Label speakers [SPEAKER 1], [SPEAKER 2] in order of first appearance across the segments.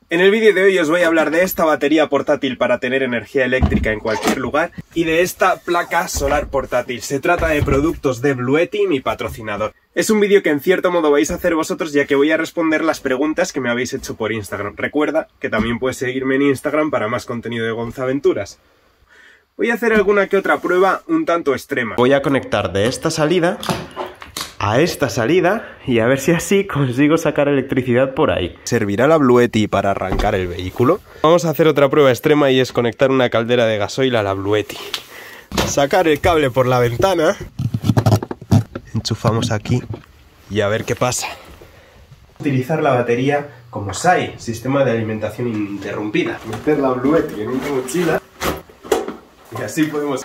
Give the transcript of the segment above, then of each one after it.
[SPEAKER 1] En el vídeo de hoy os voy a hablar de esta batería portátil para tener energía eléctrica en cualquier lugar y de esta placa solar portátil. Se trata de productos de Bluetti, mi patrocinador. Es un vídeo que en cierto modo vais a hacer vosotros, ya que voy a responder las preguntas que me habéis hecho por Instagram. Recuerda que también puedes seguirme en Instagram para más contenido de Gonzaventuras. Voy a hacer alguna que otra prueba un tanto extrema. Voy a conectar de esta salida a esta salida y a ver si así consigo sacar electricidad por ahí. ¿Servirá la Bluetti para arrancar el vehículo? Vamos a hacer otra prueba extrema y es conectar una caldera de gasoil a la Bluetti. Sacar el cable por la ventana. Enchufamos aquí y a ver qué pasa. Utilizar la batería como SAI, sistema de alimentación ininterrumpida. Meter la Bluetti en una mochila y así podemos...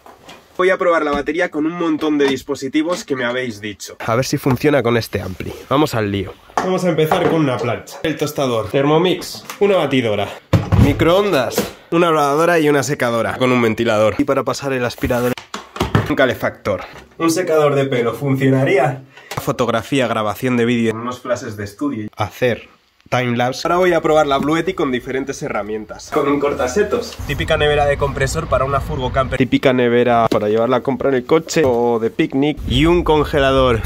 [SPEAKER 1] Voy a probar la batería con un montón de dispositivos que me habéis dicho. A ver si funciona con este ampli. Vamos al lío. Vamos a empezar con una plancha, el tostador, Thermomix, una batidora, microondas, una lavadora y una secadora con un ventilador. Y para pasar el aspirador, un calefactor. Un secador de pelo, ¿funcionaría? Fotografía, grabación de vídeo, unos flashes de estudio. Hacer timelapse. Ahora voy a probar la Bluetti con diferentes herramientas. Con un cortasetos. Típica nevera de compresor para una furgo camper. Típica nevera para llevarla a comprar en el coche o de picnic. Y un congelador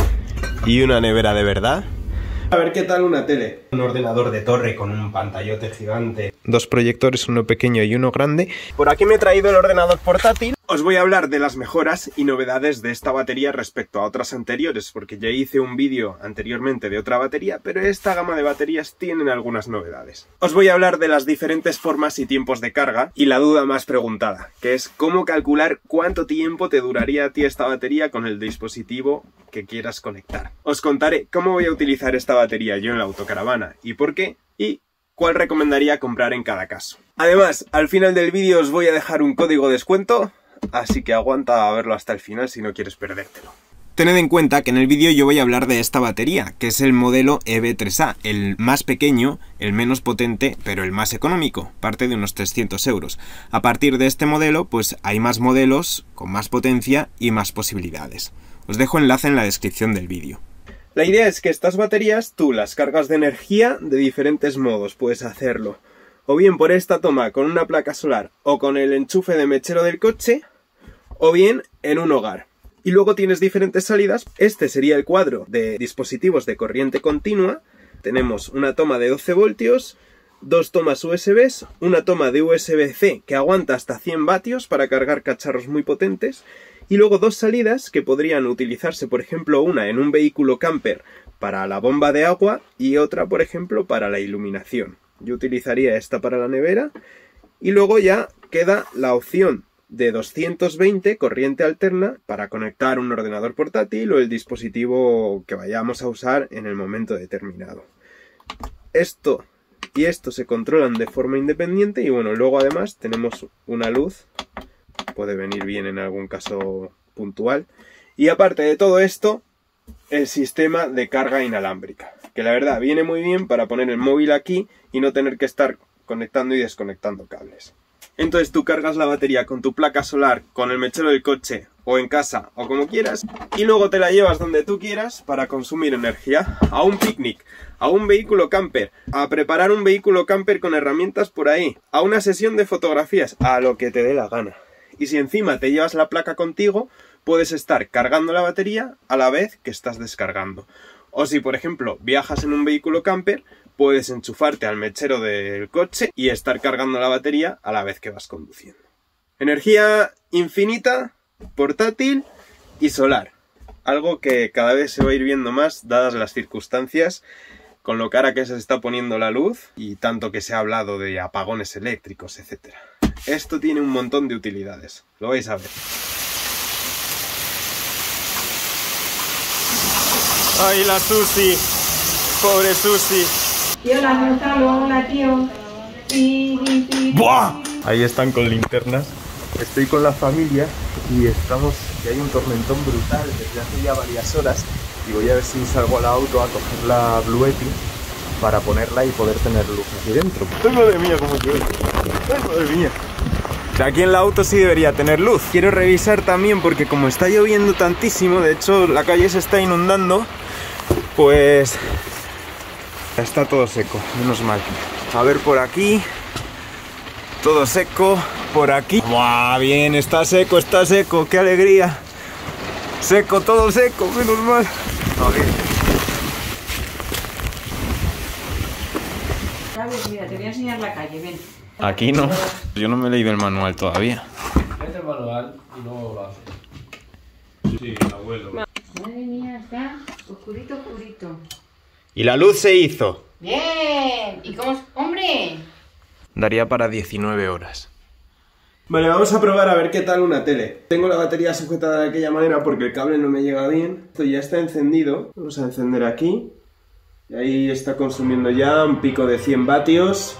[SPEAKER 1] y una nevera de verdad. A ver qué tal una tele. Un ordenador de torre con un pantallote gigante. Dos proyectores, uno pequeño y uno grande. Por aquí me he traído el ordenador portátil. Os voy a hablar de las mejoras y novedades de esta batería respecto a otras anteriores, porque ya hice un vídeo anteriormente de otra batería, pero esta gama de baterías tienen algunas novedades. Os voy a hablar de las diferentes formas y tiempos de carga y la duda más preguntada, que es cómo calcular cuánto tiempo te duraría a ti esta batería con el dispositivo que quieras conectar. Os contaré cómo voy a utilizar esta batería yo en la autocaravana y por qué, y cuál recomendaría comprar en cada caso. Además, al final del vídeo os voy a dejar un código de descuento, así que aguanta a verlo hasta el final si no quieres perdértelo. Tened en cuenta que en el vídeo yo voy a hablar de esta batería, que es el modelo EV3A, el más pequeño, el menos potente, pero el más económico, parte de unos 300 euros. A partir de este modelo, pues hay más modelos con más potencia y más posibilidades. Os dejo enlace en la descripción del vídeo. La idea es que estas baterías tú las cargas de energía de diferentes modos, puedes hacerlo o bien por esta toma con una placa solar o con el enchufe de mechero del coche, o bien en un hogar. Y luego tienes diferentes salidas. Este sería el cuadro de dispositivos de corriente continua. Tenemos una toma de 12 voltios, dos tomas USB, una toma de USB-C que aguanta hasta 100 vatios para cargar cacharros muy potentes, y luego dos salidas que podrían utilizarse, por ejemplo, una en un vehículo camper para la bomba de agua y otra, por ejemplo, para la iluminación. Yo utilizaría esta para la nevera y luego ya queda la opción de 220 corriente alterna para conectar un ordenador portátil o el dispositivo que vayamos a usar en el momento determinado. Esto y esto se controlan de forma independiente y bueno, luego además tenemos una luz, puede venir bien en algún caso puntual, y aparte de todo esto, el sistema de carga inalámbrica, que la verdad viene muy bien para poner el móvil aquí y no tener que estar conectando y desconectando cables. Entonces tú cargas la batería con tu placa solar, con el mechero del coche o en casa o como quieras, y luego te la llevas donde tú quieras para consumir energía, a un picnic, a un vehículo camper, a preparar un vehículo camper con herramientas por ahí, a una sesión de fotografías, a lo que te dé la gana. Y si encima te llevas la placa contigo, puedes estar cargando la batería a la vez que estás descargando. O si por ejemplo viajas en un vehículo camper, puedes enchufarte al mechero del coche y estar cargando la batería a la vez que vas conduciendo. Energía infinita, portátil y solar. Algo que cada vez se va a ir viendo más dadas las circunstancias, con lo cara que se está poniendo la luz y tanto que se ha hablado de apagones eléctricos, etc. Esto tiene un montón de utilidades, lo vais a ver. ¡Ay, la Susi! ¡Pobre Susi!
[SPEAKER 2] Y hola Gonzalo, hola tío.
[SPEAKER 1] ¡Buah! Ahí están con linternas. Estoy con la familia y hay un tormentón brutal desde hace ya varias horas y voy a ver si salgo al auto a coger la Bluetti para ponerla y poder tener luz aquí dentro. ¡Ay, madre mía, cómo llueve! ¡Ay, madre mía! Aquí en el auto sí debería tener luz. Quiero revisar también porque como está lloviendo tantísimo, de hecho la calle se está inundando, pues está todo seco, menos mal. A ver por aquí. Todo seco. Por aquí. ¡Buah! Bien, está seco, qué alegría. Seco, todo seco, menos mal. Okay.
[SPEAKER 3] Mira, te voy a enseñar la calle, ven.
[SPEAKER 1] Aquí no. Yo no me he leído el manual todavía.
[SPEAKER 4] Mete el manual y luego lo haces. Sí, abuelo.
[SPEAKER 3] Madre mía, está oscurito.
[SPEAKER 1] Y la luz se hizo.
[SPEAKER 3] ¡Bien! ¿Y cómo es? ¡Hombre!
[SPEAKER 1] Daría para 19 horas. Vale, vamos a probar a ver qué tal una tele. Tengo la batería sujetada de aquella manera porque el cable no me llega bien. Esto ya está encendido. Vamos a encender aquí. Y ahí está consumiendo ya un pico de 100 vatios.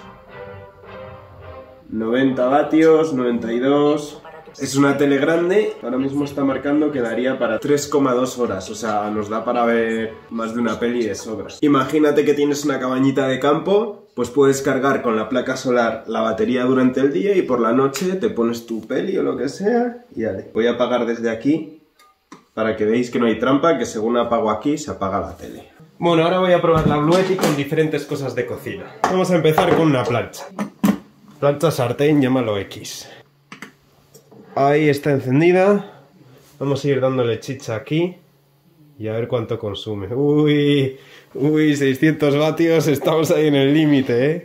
[SPEAKER 1] 90 vatios, 92... Es una tele grande, ahora mismo está marcando que daría para 3,2 horas, o sea, nos da para ver más de una peli de sobras. Imagínate que tienes una cabañita de campo, pues puedes cargar con la placa solar la batería durante el día y por la noche te pones tu peli o lo que sea y dale. Voy a apagar desde aquí para que veáis que no hay trampa, que según apago aquí se apaga la tele. Bueno, ahora voy a probar la Bluetti con diferentes cosas de cocina. Vamos a empezar con una plancha. Plancha sartén, llámalo X. Ahí está encendida. Vamos a ir dándole chicha aquí y a ver cuánto consume. Uy, 600 vatios, estamos ahí en el límite, ¿eh?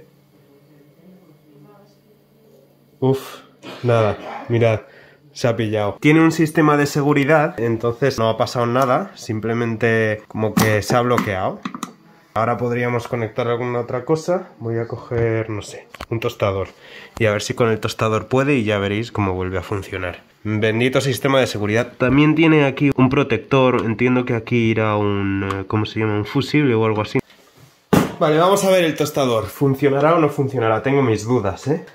[SPEAKER 1] Uf, nada, mirad, se ha pillado. Tiene un sistema de seguridad, entonces no ha pasado nada, simplemente como que se ha bloqueado. Ahora podríamos conectar alguna otra cosa. Voy a coger, no sé, un tostador. Y a ver si con el tostador puede y ya veréis cómo vuelve a funcionar. Bendito sistema de seguridad. También tiene aquí un protector. Entiendo que aquí irá un... ¿cómo se llama? Un fusible o algo así. Vale, vamos a ver el tostador. ¿Funcionará o no funcionará? Tengo mis dudas, ¿eh?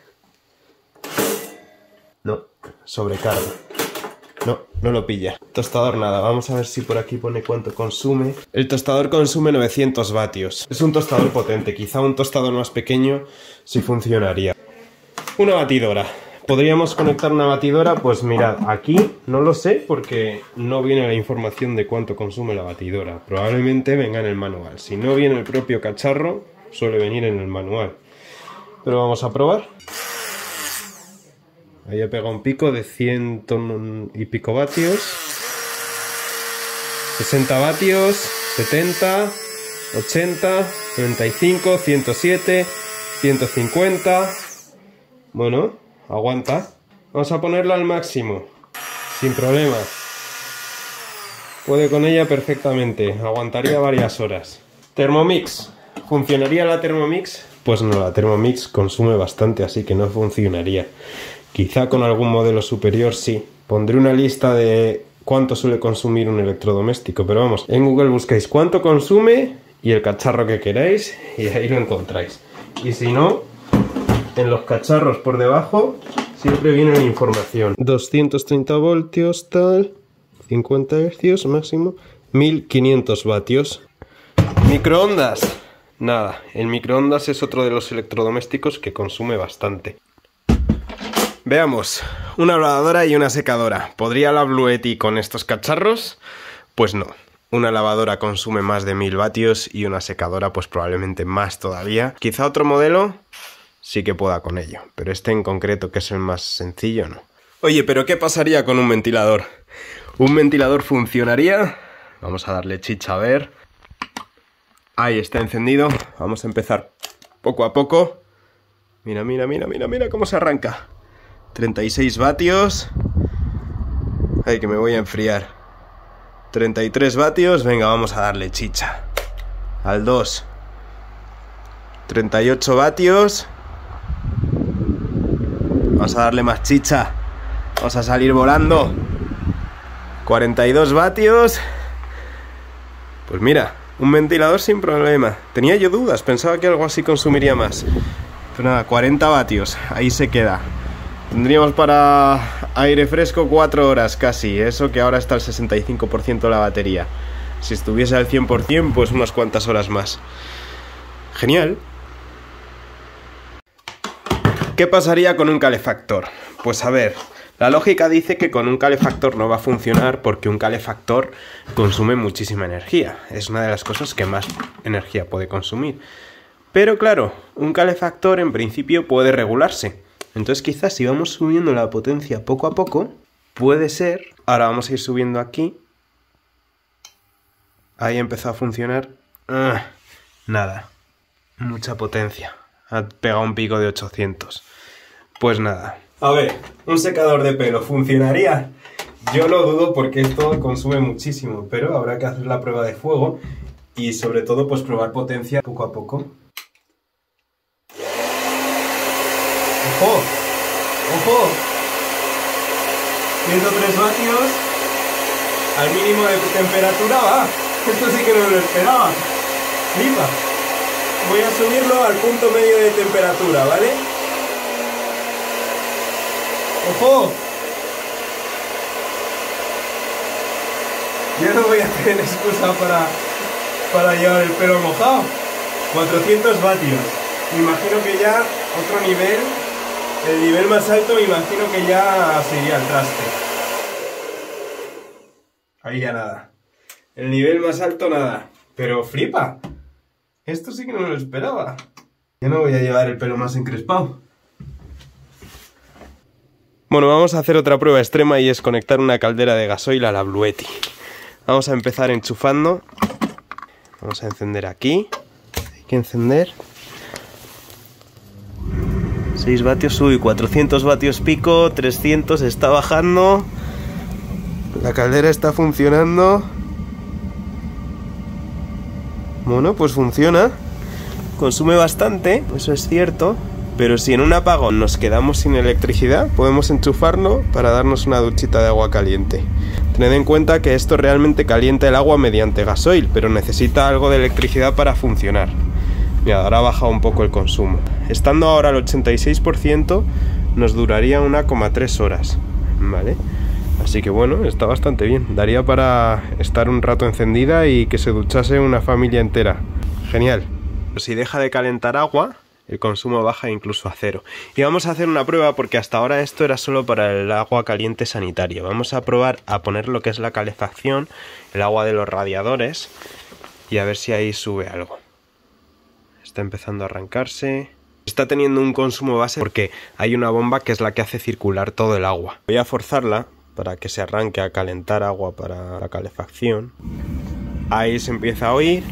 [SPEAKER 1] No, sobrecarga. No lo pilla. Tostador nada, vamos a ver si por aquí pone cuánto consume. El tostador consume 900 vatios. Es un tostador potente, quizá un tostador más pequeño sí funcionaría. Una batidora. ¿Podríamos conectar una batidora? Pues mirad, aquí no lo sé porque no viene la información de cuánto consume la batidora. Probablemente venga en el manual. Si no viene el propio cacharro, suele venir en el manual. Pero vamos a probar. Ahí he pegado un pico de 100 y pico vatios. 60 vatios, 70, 80, 95, 107, 150. Bueno, aguanta. Vamos a ponerla al máximo, sin problema. Puede con ella perfectamente, aguantaría varias horas. Thermomix. ¿Funcionaría la Thermomix? Pues no, la Thermomix consume bastante, así que no funcionaría. Quizá con algún modelo superior sí. Pondré una lista de cuánto suele consumir un electrodoméstico, pero vamos, en Google buscáis cuánto consume y el cacharro que queráis y ahí lo encontráis. Y si no, en los cacharros por debajo siempre viene la información. 230 voltios, tal, 50 Hz máximo, 1500 vatios. Microondas. Nada, el microondas es otro de los electrodomésticos que consume bastante. Veamos, una lavadora y una secadora. ¿Podría la Bluetti con estos cacharros? Pues no. Una lavadora consume más de 1000 vatios y una secadora pues probablemente más todavía. Quizá otro modelo sí que pueda con ello, pero este en concreto, que es el más sencillo, no. Oye, pero ¿qué pasaría con un ventilador? ¿Un ventilador funcionaría? Vamos a darle chicha a ver. Ahí está encendido. Vamos a empezar poco a poco. Mira cómo se arranca. 36 vatios. Ay, que me voy a enfriar. 33 vatios. Venga, vamos a darle chicha. Al 2. 38 vatios. Vamos a darle más chicha. Vamos a salir volando. 42 vatios. Pues mira, un ventilador sin problema. Tenía yo dudas, pensaba que algo así consumiría más. Pero nada, 40 vatios. Ahí se queda. Tendríamos para aire fresco 4 horas casi, eso que ahora está al 65% la batería. Si estuviese al 100%, pues unas cuantas horas más. Genial. ¿Qué pasaría con un calefactor? Pues a ver, la lógica dice que con un calefactor no va a funcionar porque un calefactor consume muchísima energía. Es una de las cosas que más energía puede consumir. Pero claro, un calefactor en principio puede regularse. Entonces quizás si vamos subiendo la potencia poco a poco, puede ser... Ahora vamos a ir subiendo aquí. Ahí empezó a funcionar. Nada. Mucha potencia. Ha pegado un pico de 800. Pues nada. A ver, ¿un secador de pelo funcionaría? Yo lo dudo porque esto consume muchísimo, pero habrá que hacer la prueba de fuego y sobre todo pues probar potencia poco a poco. ¡Ojo! ¡Ojo! 103 vatios al mínimo de temperatura va. Esto sí que no lo esperaba. Flipa. Voy a subirlo al punto medio de temperatura, ¿vale? ¡Ojo! Ya no voy a tener excusa para llevar el pelo mojado. 400 vatios. Me imagino que ya otro nivel, el nivel más alto, me imagino que ya se iría al traste. Ahí ya nada. El nivel más alto nada. Pero flipa. Esto sí que no me lo esperaba. Ya no voy a llevar el pelo más encrespado. Bueno, vamos a hacer otra prueba extrema y es conectar una caldera de gasoil a la Bluetti. Vamos a empezar enchufando. Vamos a encender aquí. Hay que encender. 6 vatios, uy, 400 vatios pico, 300, está bajando. La caldera está funcionando. Bueno, pues funciona. Consume bastante, eso es cierto. Pero si en un apagón nos quedamos sin electricidad, podemos enchufarlo para darnos una duchita de agua caliente. Tened en cuenta que esto realmente calienta el agua mediante gasoil, pero necesita algo de electricidad para funcionar. Mira, ahora ha bajado un poco el consumo. Estando ahora al 86%, nos duraría 1,3 horas, ¿vale? Así que bueno, está bastante bien. Daría para estar un rato encendida y que se duchase una familia entera. Genial. Si deja de calentar agua, el consumo baja incluso a 0. Y vamos a hacer una prueba porque hasta ahora esto era solo para el agua caliente sanitaria. Vamos a probar a poner lo que es la calefacción, el agua de los radiadores y a ver si ahí sube algo. Está empezando a arrancarse. Está teniendo un consumo base porque hay una bomba que es la que hace circular todo el agua. Voy a forzarla para que se arranque a calentar agua para la calefacción. Ahí se empieza a oír.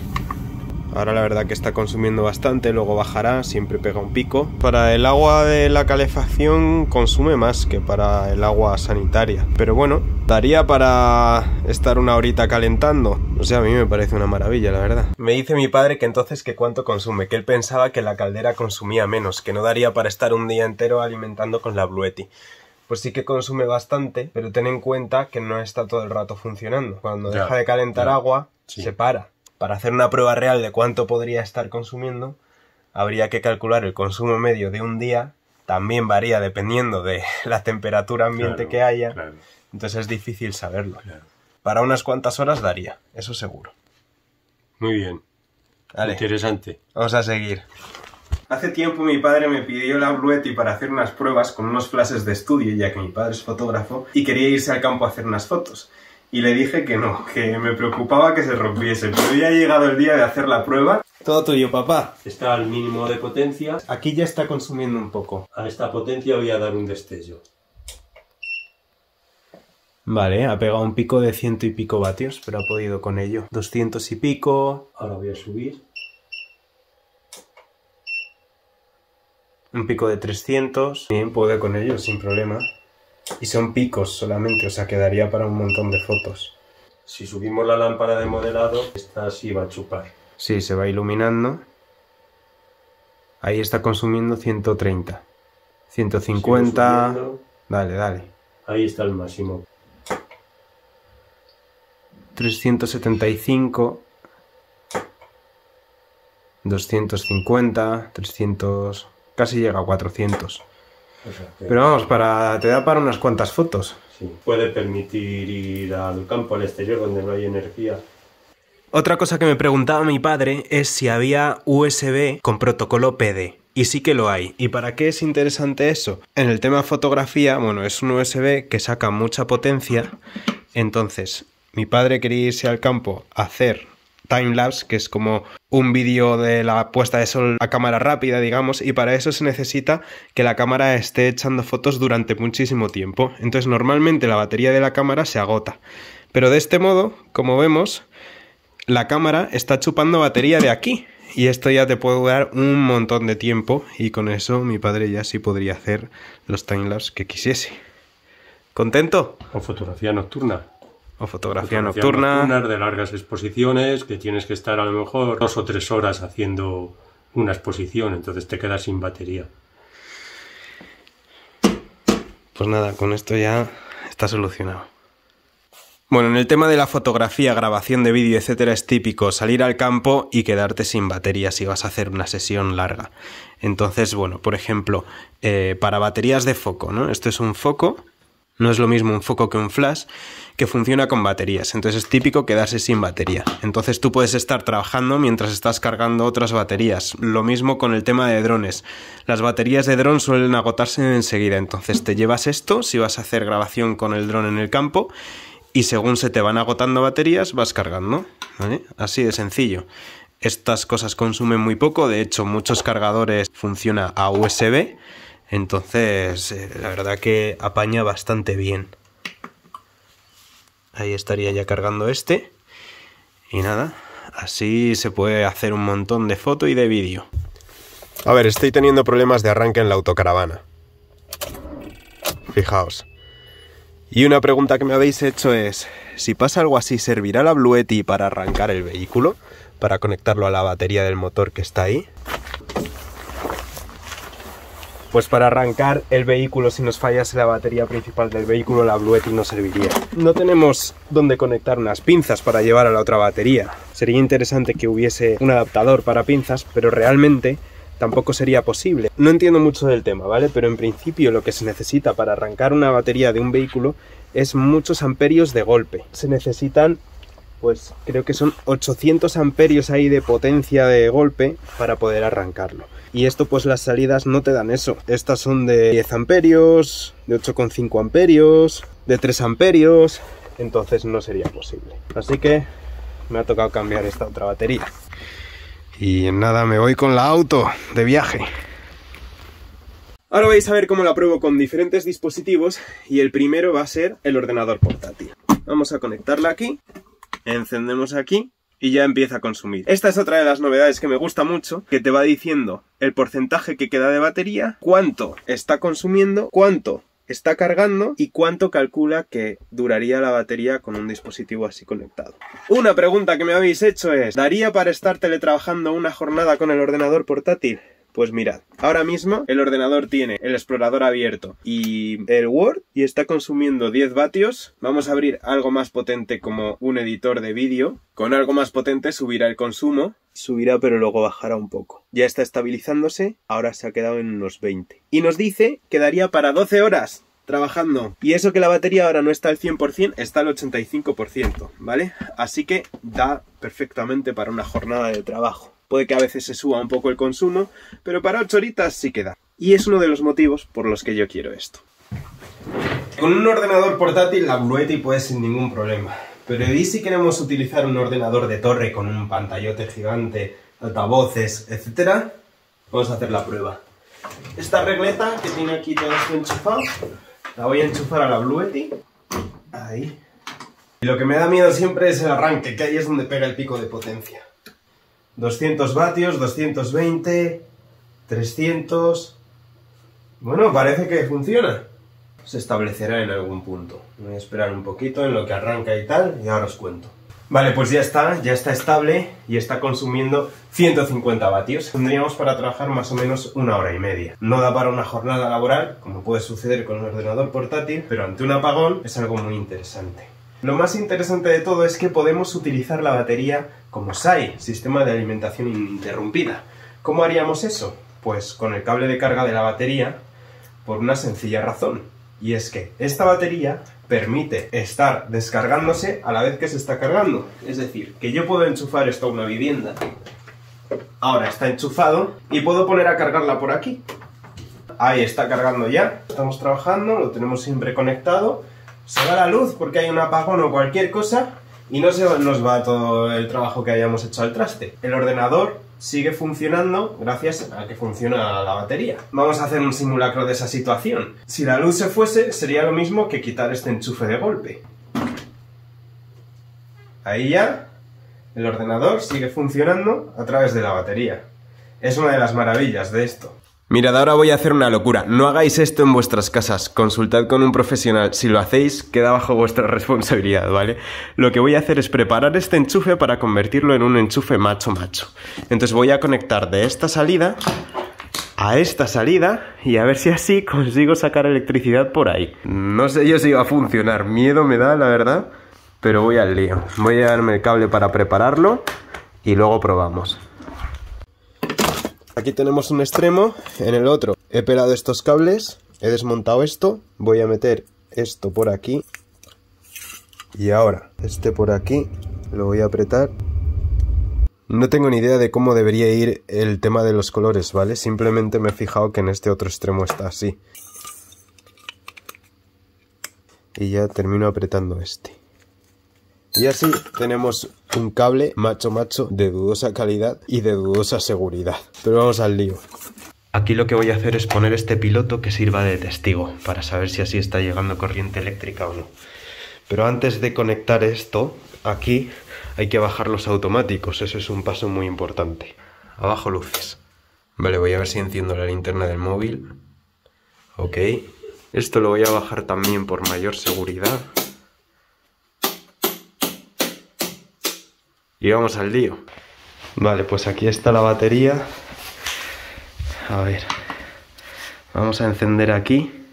[SPEAKER 1] Ahora la verdad que está consumiendo bastante, luego bajará, siempre pega un pico. Para el agua de la calefacción consume más que para el agua sanitaria. Pero bueno, daría para estar una horita calentando. O sea, a mí me parece una maravilla, la verdad. Me dice mi padre que entonces que cuánto consume, que él pensaba que la caldera consumía menos, que no daría para estar un día entero alimentando con la Bluetti. Pues sí que consume bastante, pero ten en cuenta que no está todo el rato funcionando. Cuando deja de calentar agua, se para. Para hacer una prueba real de cuánto podría estar consumiendo, habría que calcular el consumo medio de un día. También varía dependiendo de la temperatura ambiente que haya. Entonces es difícil saberlo. Para unas cuantas horas daría, eso seguro.
[SPEAKER 5] Muy bien.
[SPEAKER 1] Vale.
[SPEAKER 5] Interesante.
[SPEAKER 1] Vamos a seguir. Hace tiempo mi padre me pidió la Bluetti para hacer unas pruebas con unos flashes de estudio, ya que mi padre es fotógrafo y quería irse al campo a hacer unas fotos. Y le dije que no, que me preocupaba que se rompiese, pero ya ha llegado el día de hacer la prueba. Todo tuyo, papá.
[SPEAKER 5] Está al mínimo de potencia.
[SPEAKER 1] Aquí ya está consumiendo un poco.
[SPEAKER 5] A esta potencia voy a dar un destello.
[SPEAKER 1] Vale, ha pegado un pico de 100 y pico vatios, pero ha podido con ello. 200 y pico.
[SPEAKER 5] Ahora voy a subir.
[SPEAKER 1] Un pico de 300. Bien, puede con ello, sin problema. Y son picos solamente, o sea, quedaría para un montón de fotos.
[SPEAKER 5] Si subimos la lámpara de modelado, esta sí va a chupar.
[SPEAKER 1] Sí, se va iluminando. Ahí está consumiendo 130. 150. Dale, dale.
[SPEAKER 5] Ahí está el máximo.
[SPEAKER 1] 375. 250. 300. Casi llega a 400.
[SPEAKER 5] O sea,
[SPEAKER 1] pero vamos, te da para unas cuantas fotos.
[SPEAKER 5] Sí, puede permitir ir al campo, al exterior, donde no hay energía.
[SPEAKER 1] Otra cosa que me preguntaba mi padre es si había USB con protocolo PD. Y sí que lo hay. ¿Y para qué es interesante eso? En el tema fotografía, bueno, es un USB que saca mucha potencia. Entonces, mi padre quería irse al campo a hacer timelapse, que es como un vídeo de la puesta de sol a cámara rápida, digamos, y para eso se necesita que la cámara esté echando fotos durante muchísimo tiempo. Entonces normalmente la batería de la cámara se agota, pero de este modo, como vemos, la cámara está chupando batería de aquí. Y esto ya te puede durar un montón de tiempo, y con eso mi padre ya sí podría hacer los timelapse que quisiese. ¿Contento?
[SPEAKER 5] O fotografía nocturna.
[SPEAKER 1] O fotografía nocturna.
[SPEAKER 5] De largas exposiciones, que tienes que estar a lo mejor 2 o 3 horas haciendo una exposición, entonces te quedas sin batería.
[SPEAKER 1] Pues nada, con esto ya está solucionado. Bueno, en el tema de la fotografía, grabación de vídeo, etcétera, es típico salir al campo y quedarte sin batería si vas a hacer una sesión larga. Entonces, bueno, por ejemplo, para baterías de foco, ¿no? Esto es un foco, no es lo mismo un foco que un flash, que funciona con baterías. Entonces es típico quedarse sin batería. Entonces tú puedes estar trabajando mientras estás cargando otras baterías. Lo mismo con el tema de drones. Las baterías de dron suelen agotarse enseguida. Entonces te llevas esto si vas a hacer grabación con el dron en el campo, y según se te van agotando baterías, vas cargando, ¿vale? Así de sencillo. Estas cosas consumen muy poco, de hecho muchos cargadores funcionan a USB, entonces la verdad que apaña bastante bien. Ahí estaría ya cargando este. Y nada, así se puede hacer un montón de foto y de vídeo. A ver, estoy teniendo problemas de arranque en la autocaravana. Fijaos. Y una pregunta que me habéis hecho es, si pasa algo así, ¿servirá la Bluetti para arrancar el vehículo? Para conectarlo a la batería del motor que está ahí. Pues para arrancar el vehículo, si nos fallase la batería principal del vehículo, la Bluetti no serviría. No tenemos dónde conectar unas pinzas para llevar a la otra batería. Sería interesante que hubiese un adaptador para pinzas, pero realmente tampoco sería posible. No entiendo mucho del tema, ¿vale? Pero en principio lo que se necesita para arrancar una batería de un vehículo es muchos amperios de golpe. Se necesitan, pues creo que son 800 amperios ahí de potencia de golpe para poder arrancarlo. Y esto pues las salidas no te dan eso. Estas son de 10 amperios, de 8,5 amperios, de 3 amperios, entonces no sería posible. Así que me ha tocado cambiar esta otra batería. Y en nada me voy con la auto de viaje. Ahora vais a ver cómo la pruebo con diferentes dispositivos y el primero va a ser el ordenador portátil. Vamos a conectarla aquí, encendemos aquí y ya empieza a consumir. Esta es otra de las novedades que me gusta mucho, que te va diciendo el porcentaje que queda de batería, cuánto está consumiendo, cuánto está cargando y cuánto calcula que duraría la batería con un dispositivo así conectado. Una pregunta que me habéis hecho es, ¿daría para estar teletrabajando una jornada con el ordenador portátil? Pues mirad, ahora mismo el ordenador tiene el explorador abierto y el Word y está consumiendo 10 vatios. Vamos a abrir algo más potente como un editor de vídeo. Con algo más potente subirá el consumo. Subirá pero luego bajará un poco. Ya está estabilizándose, ahora se ha quedado en unos 20. Y nos dice que daría para 12 horas trabajando. Y eso que la batería ahora no está al 100%, está al 85%, ¿vale? Así que da perfectamente para una jornada de trabajo. Puede que a veces se suba un poco el consumo, pero para 8 horitas sí queda. Y es uno de los motivos por los que yo quiero esto. Con un ordenador portátil la Bluetti puede sin ningún problema. Pero ¿y si queremos utilizar un ordenador de torre con un pantallote gigante, altavoces, etcétera? Vamos a hacer la prueba. Esta regleta que tiene aquí todo esto enchufado, la voy a enchufar a la Bluetti. Ahí. Y lo que me da miedo siempre es el arranque, que ahí es donde pega el pico de potencia. 200 vatios, 220, 300... Bueno, parece que funciona. Se establecerá en algún punto. Voy a esperar un poquito en lo que arranca y tal, y ahora os cuento. Vale, pues ya está estable y está consumiendo 150 vatios. Tendríamos para trabajar más o menos 1 hora y media. No da para una jornada laboral, como puede suceder con un ordenador portátil, pero ante un apagón es algo muy interesante. Lo más interesante de todo es que podemos utilizar la batería como SAI, Sistema de Alimentación Ininterrumpida. ¿Cómo haríamos eso? Pues con el cable de carga de la batería, por una sencilla razón. Y es que esta batería permite estar descargándose a la vez que se está cargando. Es decir, que yo puedo enchufar esto a una vivienda. Ahora está enchufado y puedo poner a cargarla por aquí. Ahí está cargando ya. Estamos trabajando, lo tenemos siempre conectado. Se va la luz porque hay un apagón o cualquier cosa y no se nos va todo el trabajo que hayamos hecho al traste. El ordenador sigue funcionando gracias a que funciona la batería. Vamos a hacer un simulacro de esa situación. Si la luz se fuese, sería lo mismo que quitar este enchufe de golpe. Ahí ya, el ordenador sigue funcionando a través de la batería. Es una de las maravillas de esto. Mirad, ahora voy a hacer una locura. No hagáis esto en vuestras casas. Consultad con un profesional. Si lo hacéis, queda bajo vuestra responsabilidad, ¿vale? Lo que voy a hacer es preparar este enchufe para convertirlo en un enchufe macho-macho. Entonces voy a conectar de esta salida a esta salida y a ver si así consigo sacar electricidad por ahí. No sé yo si va a funcionar. Miedo me da, la verdad. Pero voy al lío. Voy a darme el cable para prepararlo y luego probamos. Aquí tenemos un extremo, en el otro he pelado estos cables, he desmontado esto, voy a meter esto por aquí y ahora este por aquí lo voy a apretar. No tengo ni idea de cómo debería ir el tema de los colores, ¿vale? Simplemente me he fijado que en este otro extremo está así. Y ya termino apretando este. Y así tenemos un cable macho-macho de dudosa calidad y de dudosa seguridad. Pero vamos al lío. Aquí lo que voy a hacer es poner este piloto que sirva de testigo para saber si así está llegando corriente eléctrica o no. Pero antes de conectar esto, aquí hay que bajar los automáticos. Eso es un paso muy importante. Abajo luces. Vale, voy a ver si enciendo la linterna del móvil. Ok. Esto lo voy a bajar también por mayor seguridad. Y vamos al lío. Vale, pues aquí está la batería. A ver. Vamos a encender aquí.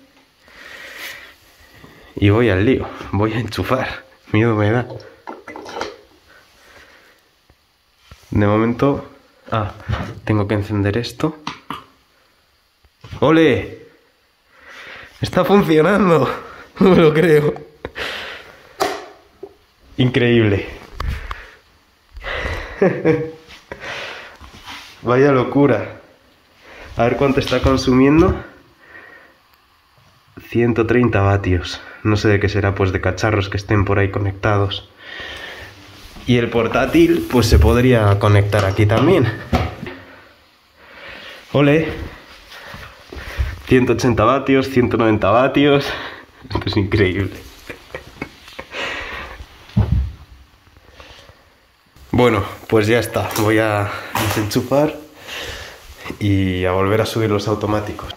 [SPEAKER 1] Y voy al lío. Voy a enchufar. Miedo me da. De momento... Ah, tengo que encender esto. ¡Ole! ¡Está funcionando! No me lo creo. Increíble. Vaya locura. A ver cuánto está consumiendo. 130 vatios. No sé de qué será, pues de cacharros que estén por ahí conectados. Y el portátil pues se podría conectar aquí también. Ole. 180 vatios, 190 vatios. Esto es increíble. Bueno, pues ya está. Voy a desenchufar y a volver a subir los automáticos.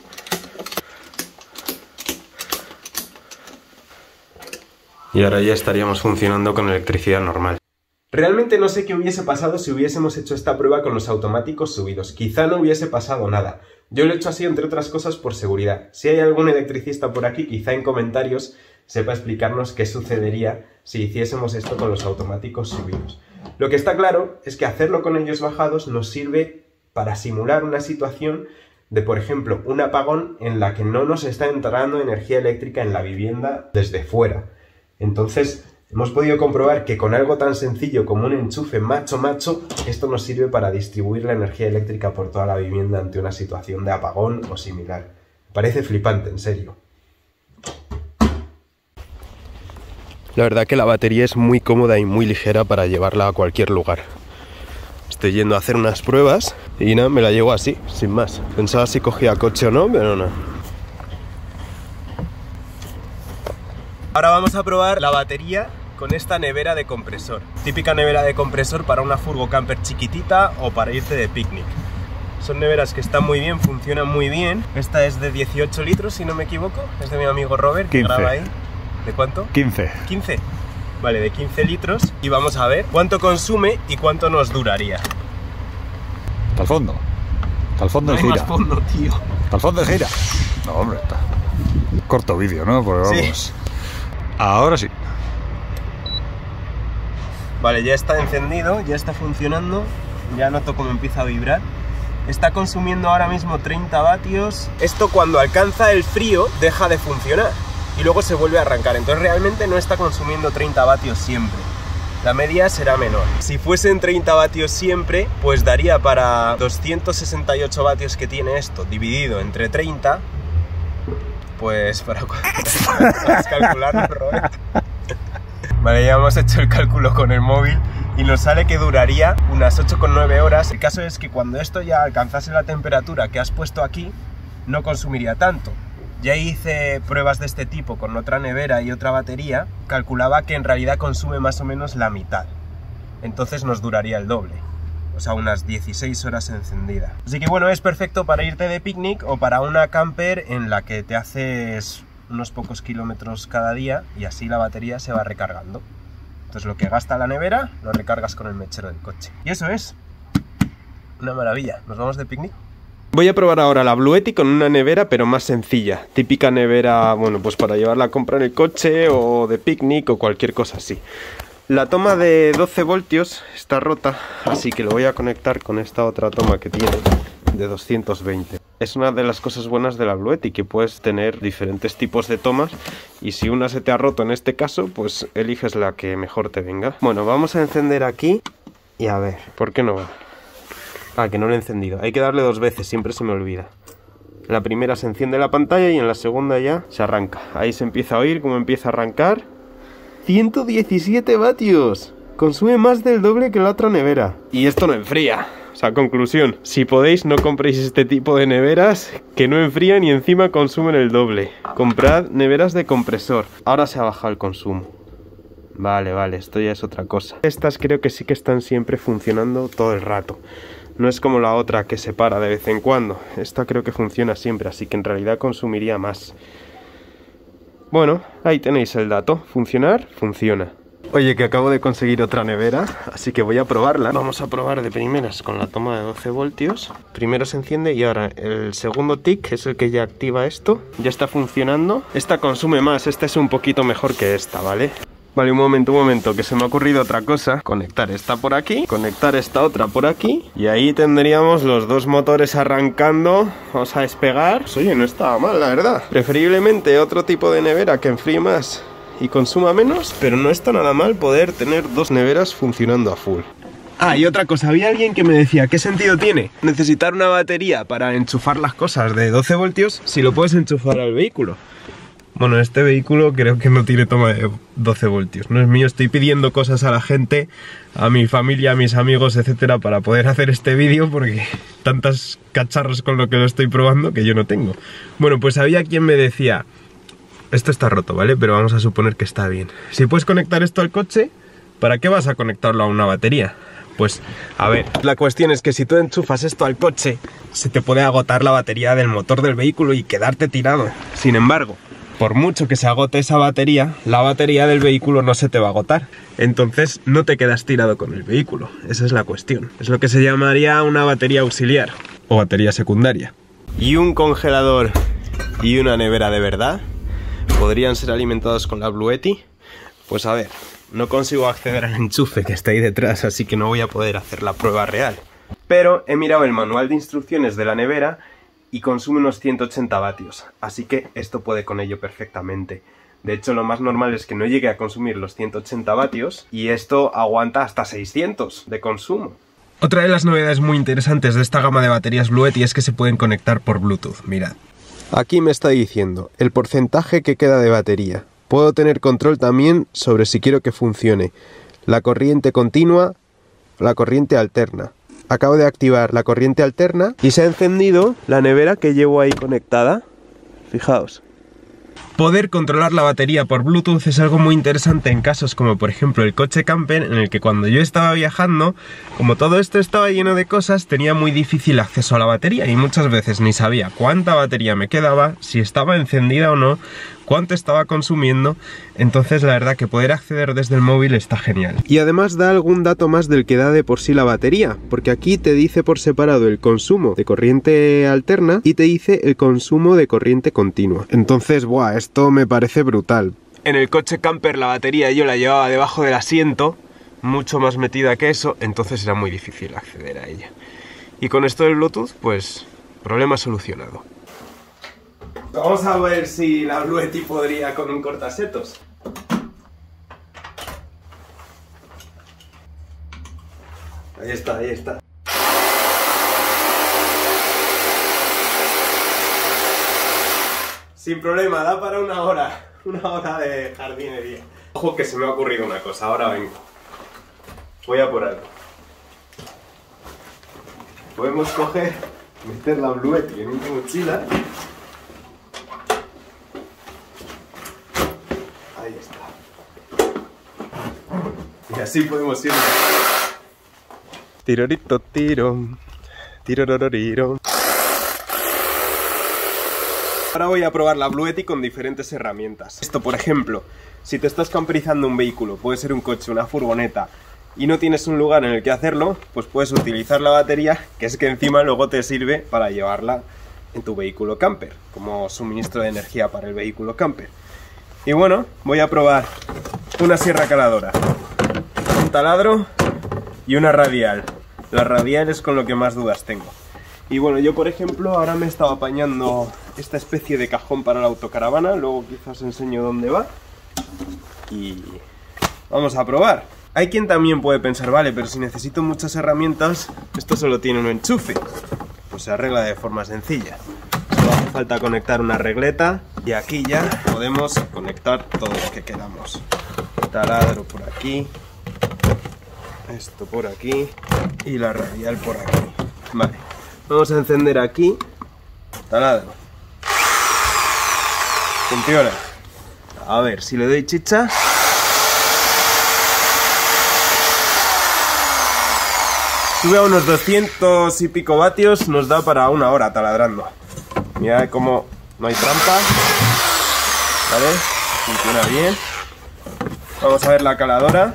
[SPEAKER 1] Y ahora ya estaríamos funcionando con electricidad normal. Realmente no sé qué hubiese pasado si hubiésemos hecho esta prueba con los automáticos subidos. Quizá no hubiese pasado nada. Yo lo he hecho así, entre otras cosas, por seguridad. Si hay algún electricista por aquí, quizá en comentarios sepa explicarnos qué sucedería si hiciésemos esto con los automáticos subidos. Lo que está claro es que hacerlo con ellos bajados nos sirve para simular una situación de, por ejemplo, un apagón en la que no nos está entrando energía eléctrica en la vivienda desde fuera. Entonces, hemos podido comprobar que con algo tan sencillo como un enchufe macho-macho, esto nos sirve para distribuir la energía eléctrica por toda la vivienda ante una situación de apagón o similar. Parece flipante, en serio. La verdad que la batería es muy cómoda y muy ligera para llevarla a cualquier lugar. Estoy yendo a hacer unas pruebas y nada, me la llevo así, sin más. Pensaba si cogía coche o no, pero no. Ahora vamos a probar la batería con esta nevera de compresor. Típica nevera de compresor para una furgo camper chiquitita o para irte de picnic. Son neveras que están muy bien, funcionan muy bien. Esta es de 18 litros, si no me equivoco. Es de mi amigo Robert, que
[SPEAKER 6] 15.
[SPEAKER 1] graba ahí. ¿De cuánto?
[SPEAKER 6] 15.
[SPEAKER 1] 15. Vale, de 15 litros. Y vamos a ver cuánto consume y cuánto nos duraría.
[SPEAKER 6] Hasta el fondo. Hasta el fondo
[SPEAKER 1] No
[SPEAKER 6] y
[SPEAKER 1] hay
[SPEAKER 6] gira.
[SPEAKER 1] más fondo, tío.
[SPEAKER 6] Hasta el fondo y gira. No, hombre, está. Corto vídeo, ¿no? Porque
[SPEAKER 1] Sí.
[SPEAKER 6] vamos. Ahora sí.
[SPEAKER 1] Vale, ya está encendido, ya está funcionando. Ya noto cómo empieza a vibrar. Está consumiendo ahora mismo 30 vatios. Esto cuando alcanza el frío deja de funcionar y luego se vuelve a arrancar. Entonces realmente no está consumiendo 30 vatios siempre. La media será menor. Si fuesen 30 vatios siempre, pues daría para 268 vatios que tiene esto, dividido entre 30. Pues para calcularlo, Robert. Vale, ya hemos hecho el cálculo con el móvil y nos sale que duraría unas 8,9 horas. El caso es que cuando esto ya alcanzase la temperatura que has puesto aquí, no consumiría tanto. Ya hice pruebas de este tipo con otra nevera y otra batería, calculaba que en realidad consume más o menos la mitad. Entonces nos duraría el doble, o sea, unas 16 horas encendida. Así que bueno, es perfecto para irte de picnic o para una camper en la que te haces unos pocos kilómetros cada día y así la batería se va recargando. Entonces lo que gasta la nevera lo recargas con el mechero del coche. Y eso es una maravilla. ¿Nos vamos de picnic? Voy a probar ahora la Bluetti con una nevera, pero más sencilla. Típica nevera, bueno, pues para llevarla a comprar en el coche o de picnic o cualquier cosa así. La toma de 12 voltios está rota, así que lo voy a conectar con esta otra toma que tiene de 220. Es una de las cosas buenas de la Bluetti, que puedes tener diferentes tipos de tomas y si una se te ha roto en este caso, pues eliges la que mejor te venga. Bueno, vamos a encender aquí y a ver, ¿por qué no va? Ah, que no lo he encendido. Hay que darle 2 veces, siempre se me olvida. En la primera se enciende la pantalla y en la segunda ya se arranca. Ahí se empieza a oír cómo empieza a arrancar. 117 vatios. Consume más del doble que la otra nevera. Y esto no enfría. O sea, conclusión, si podéis no compréis este tipo de neveras que no enfrían y encima consumen el doble. Comprad neveras de compresor. Ahora se ha bajado el consumo. Vale, esto ya es otra cosa. Estas creo que sí que están siempre funcionando todo el rato. No es como la otra que se para de vez en cuando. Esta creo que funciona siempre, así que en realidad consumiría más. Bueno, ahí tenéis el dato. ¿Funcionar? Funciona. Oye, que acabo de conseguir otra nevera, así que voy a probarla. Vamos a probar de primeras con la toma de 12 voltios. Primero se enciende y ahora el segundo tick es el que ya activa esto. Ya está funcionando. Esta consume más, esta es un poquito mejor que esta, ¿vale? Vale, un momento, que se me ha ocurrido otra cosa. Conectar esta por aquí, conectar esta otra por aquí. Y ahí tendríamos los dos motores arrancando. Vamos a despegar. Pues, oye, no estaba mal, la verdad. Preferiblemente otro tipo de nevera que enfríe más y consuma menos, pero no está nada mal poder tener dos neveras funcionando a full. Ah, y otra cosa, había alguien que me decía, ¿qué sentido tiene necesitar una batería para enchufar las cosas de 12 voltios si lo puedes enchufar al vehículo? Bueno, este vehículo creo que no tiene toma de 12 voltios, no es mío, estoy pidiendo cosas a la gente, a mi familia, a mis amigos, etcétera, para poder hacer este vídeo porque tantas cacharros con lo que lo estoy probando que yo no tengo. Bueno, pues había quien me decía, esto está roto, ¿vale? Pero vamos a suponer que está bien. Si puedes conectar esto al coche, ¿para qué vas a conectarlo a una batería? Pues, a ver, la cuestión es que si tú enchufas esto al coche, se te puede agotar la batería del motor del vehículo y quedarte tirado. Sin embargo, por mucho que se agote esa batería, la batería del vehículo no se te va a agotar. Entonces no te quedas tirado con el vehículo. Esa es la cuestión. Es lo que se llamaría una batería auxiliar o batería secundaria. ¿Y un congelador y una nevera de verdad podrían ser alimentados con la Bluetti? Pues a ver, no consigo acceder al enchufe que está ahí detrás, así que no voy a poder hacer la prueba real. Pero he mirado el manual de instrucciones de la nevera y consume unos 180 vatios, así que esto puede con ello perfectamente. De hecho, lo más normal es que no llegue a consumir los 180 vatios y esto aguanta hasta 600 de consumo. Otra de las novedades muy interesantes de esta gama de baterías Bluetti es que se pueden conectar por Bluetooth, mirad. Aquí me está diciendo el porcentaje que queda de batería. Puedo tener control también sobre si quiero que funcione la corriente continua, la corriente alterna. Acabo de activar la corriente alterna y se ha encendido la nevera que llevo ahí conectada. Fijaos. Poder controlar la batería por Bluetooth es algo muy interesante en casos como por ejemplo el coche camper, en el que cuando yo estaba viajando, como todo esto estaba lleno de cosas, tenía muy difícil acceso a la batería y muchas veces ni sabía cuánta batería me quedaba, si estaba encendida o no, cuánto estaba consumiendo. Entonces la verdad que poder acceder desde el móvil está genial. Y además da algún dato más del que da de por sí la batería, porque aquí te dice por separado el consumo de corriente alterna y te dice el consumo de corriente continua. Entonces, buah, esto me parece brutal. En el coche camper la batería yo la llevaba debajo del asiento, mucho más metida que eso, entonces era muy difícil acceder a ella. Y con esto del Bluetooth, pues, problema solucionado. Vamos a ver si la Bluetti podría con un cortasetos. Ahí está, ahí está. Sin problema, da para una hora de jardinería. Ojo que se me ha ocurrido una cosa, ahora vengo. Voy a por algo. Podemos coger, meter la Bluetooth en una mochila. Ahí está. Y así podemos ir. Tirorito, tiro. Tirorororiro. Ahora voy a probar la Bluetooth con diferentes herramientas. Esto, por ejemplo, si te estás camperizando un vehículo, puede ser un coche, una furgoneta, y no tienes un lugar en el que hacerlo, pues puedes utilizar la batería, que es que encima luego te sirve para llevarla en tu vehículo camper, como suministro de energía para el vehículo camper. Y bueno, voy a probar una sierra caladora, un taladro y una radial. La radial es con lo que más dudas tengo. Y bueno, yo por ejemplo ahora me estaba apañando esta especie de cajón para la autocaravana, luego quizás os enseño dónde va. Y vamos a probar. Hay quien también puede pensar, vale, pero si necesito muchas herramientas, esto solo tiene un enchufe. Pues se arregla de forma sencilla. Solo hace falta conectar una regleta y aquí ya podemos conectar todo lo que queramos. Taladro por aquí, esto por aquí y la radial por aquí. Vale, vamos a encender aquí. Taladro. Funciona. A ver, si le doy chicha. Sube a unos 200 y pico vatios, nos da para 1 hora taladrando. Mirad cómo no hay trampa. ¿Vale? Funciona bien. Vamos a ver la caladora.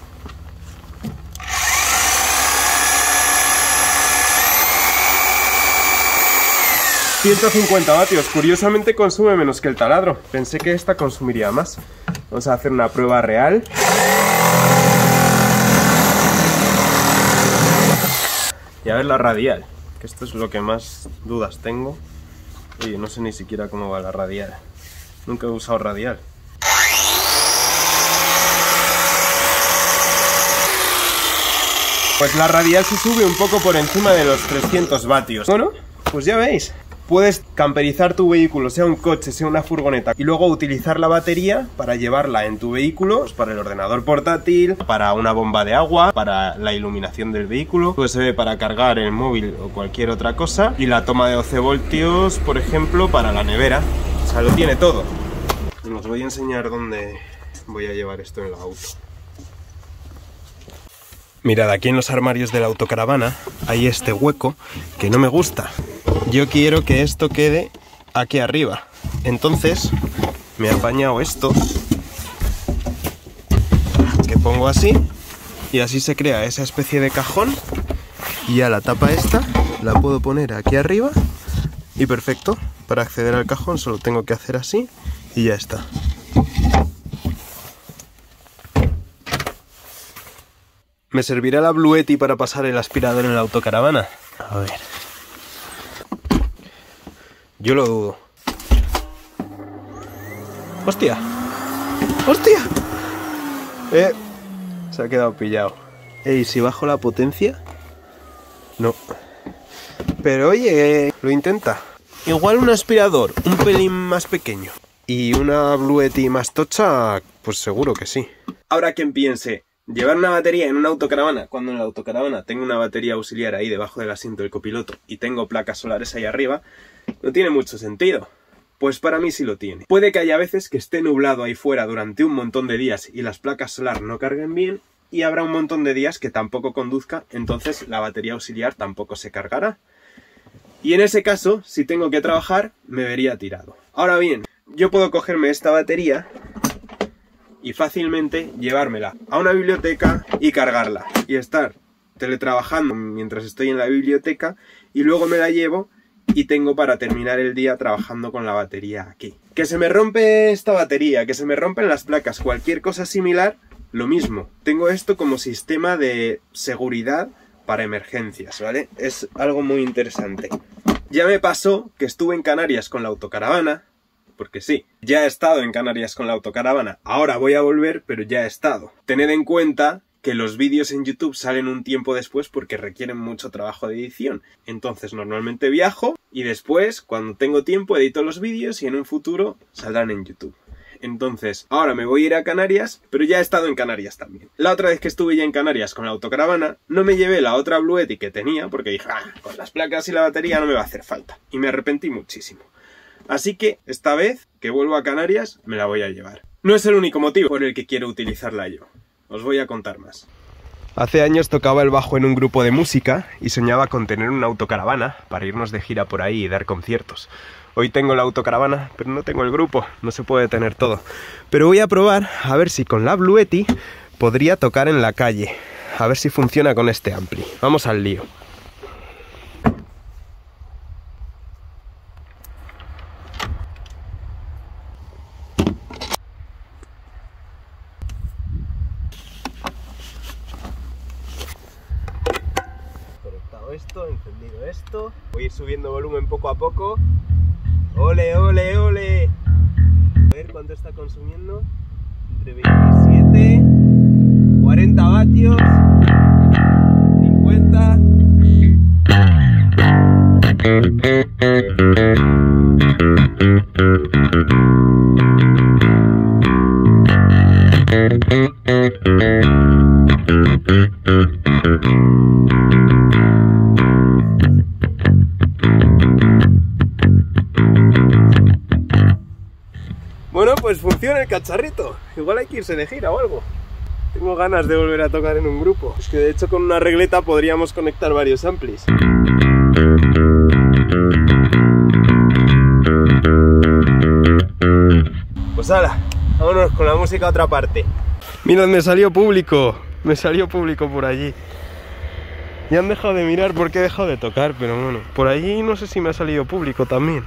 [SPEAKER 1] ...150 vatios, curiosamente consume menos que el taladro. Pensé que esta consumiría más. Vamos a hacer una prueba real. Y a ver la radial, que esto es lo que más dudas tengo. Oye, no sé ni siquiera cómo va la radial. Nunca he usado radial. Pues la radial se sube un poco por encima de los 300 vatios. Bueno, pues ya veis. Puedes camperizar tu vehículo, sea un coche, sea una furgoneta, y luego utilizar la batería para llevarla en tu vehículo, pues para el ordenador portátil, para una bomba de agua, para la iluminación del vehículo, USB para cargar el móvil o cualquier otra cosa, y la toma de 12 voltios, por ejemplo, para la nevera. O sea, lo tiene todo. Os voy a enseñar dónde voy a llevar esto en el auto. Mirad, aquí en los armarios de la autocaravana hay este hueco que no me gusta. Yo quiero que esto quede aquí arriba. Entonces me he apañado esto, que pongo así, y así se crea esa especie de cajón. Y ya la tapa esta la puedo poner aquí arriba y perfecto. Para acceder al cajón solo tengo que hacer así y ya está. ¿Me servirá la Bluetooth para pasar el aspirador en la autocaravana? A ver. Yo lo dudo. ¡Hostia! ¡Hostia! Se ha quedado pillado. ¿Y si bajo la potencia? No. Pero oye, lo intenta. Igual un aspirador un pelín más pequeño y una Bluetooth más tocha, pues seguro que sí. Ahora quien piense, llevar una batería en una autocaravana, cuando en la autocaravana tengo una batería auxiliar ahí debajo del asiento del copiloto y tengo placas solares ahí arriba, no tiene mucho sentido. Pues para mí sí lo tiene. Puede que haya veces que esté nublado ahí fuera durante un montón de días y las placas solar no carguen bien, y habrá un montón de días que tampoco conduzca, entonces la batería auxiliar tampoco se cargará. Y en ese caso, si tengo que trabajar, me vería tirado. Ahora bien, yo puedo cogerme esta batería y fácilmente llevármela a una biblioteca y cargarla. Y estar teletrabajando mientras estoy en la biblioteca y luego me la llevo y tengo para terminar el día trabajando con la batería aquí. Que se me rompe esta batería, que se me rompen las placas, cualquier cosa similar, lo mismo. Tengo esto como sistema de seguridad para emergencias, ¿vale? Es algo muy interesante. Ya me pasó que estuve en Canarias con la autocaravana, porque sí, ya he estado en Canarias con la autocaravana, ahora voy a volver, pero ya he estado. Tened en cuenta que los vídeos en YouTube salen un tiempo después porque requieren mucho trabajo de edición. Entonces normalmente viajo y después, cuando tengo tiempo, edito los vídeos y en un futuro saldrán en YouTube. Entonces, ahora me voy a ir a Canarias, pero ya he estado en Canarias también. La otra vez que estuve ya en Canarias con la autocaravana, no me llevé la otra Bluetti que tenía, porque dije, con las placas y la batería no me va a hacer falta. Y me arrepentí muchísimo. Así que, esta vez que vuelvo a Canarias, me la voy a llevar. No es el único motivo por el que quiero utilizarla yo. Os voy a contar más. Hace años tocaba el bajo en un grupo de música y soñaba con tener una autocaravana para irnos de gira por ahí y dar conciertos. Hoy tengo la autocaravana, pero no tengo el grupo, no se puede tener todo. Pero voy a probar a ver si con la Bluetti podría tocar en la calle. A ver si funciona con este ampli. Vamos al lío. Esto, encendido esto, voy a ir subiendo volumen poco a poco. ¡Ole, ole, ole! A ver cuánto está consumiendo. Entre 27, 40 vatios, 50. Bueno, pues funciona el cacharrito. Igual hay que irse de gira o algo. Tengo ganas de volver a tocar en un grupo. Es que de hecho con una regleta podríamos conectar varios amplis. Pues hala, vámonos con la música a otra parte. Mirad, me salió público por allí. Ya han dejado de mirar porque he dejado de tocar, pero bueno, por allí no sé si me ha salido público también.